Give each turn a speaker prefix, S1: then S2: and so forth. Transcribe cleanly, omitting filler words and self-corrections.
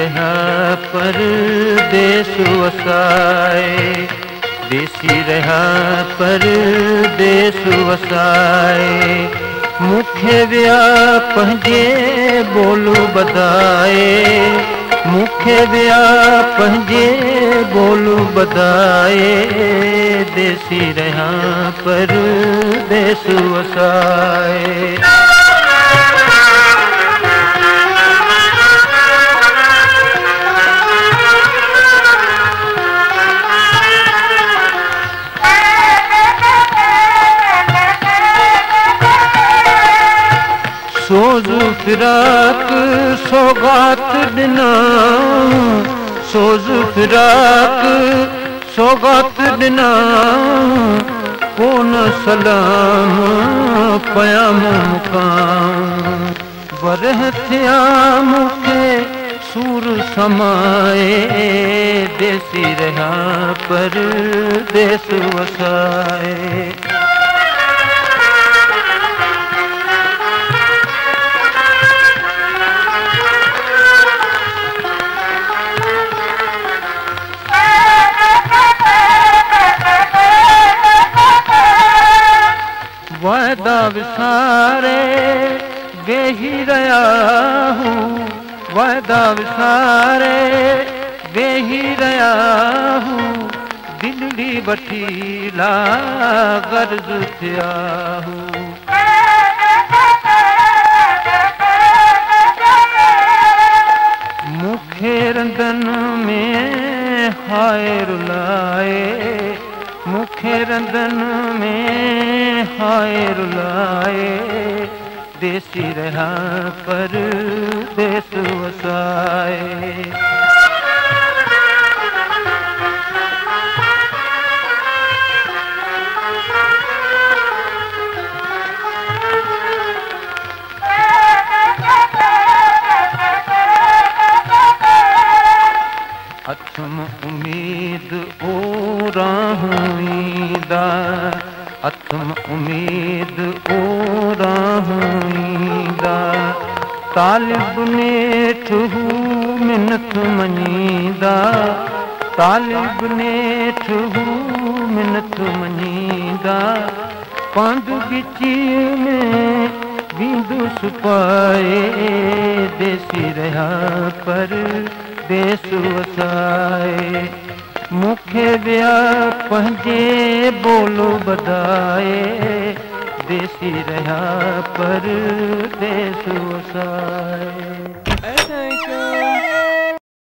S1: रहा परदेस वसाए, देसी रहा परदेस वसाए। मुखे विया पंहिंजे बोलू बधाए, मुखे विया पंहिंजे बोलू बधाए। देसी रहा परदेस वसाए। सोज़ फिराक सौगात ॾिना, सोज़ फिराक सौगात ॾिना। कोन सलाम पयाम मुकाम, वरह थिया मूंखे सूर समाए। देसी रहा परदेस वसाए। वायदा विसारे वेही रहा हूँ, वायदा विसारे वेही रहा हूँ। दिल्ली वठी ला गर्ज थिया हूँ। मुखे रंदन में हाय रुलाए, मुखे रंदन में हाय रुलाए। देसी रहा परदेस वसाए। अथम उम्मीद ओ राहुईंदा, अथम उम्मीद ओ राहुईंदा। तालिब नेठ हू मिन्नत मञींदा, तालिब नेठ हू मिन्नत मञींदा। पंध गिची में बिंदुस पाए। देसी रहा परदेस वसाए। मुखे विया पंहिंजे बोलो बधाए। देसी रहा परदेस वसाए।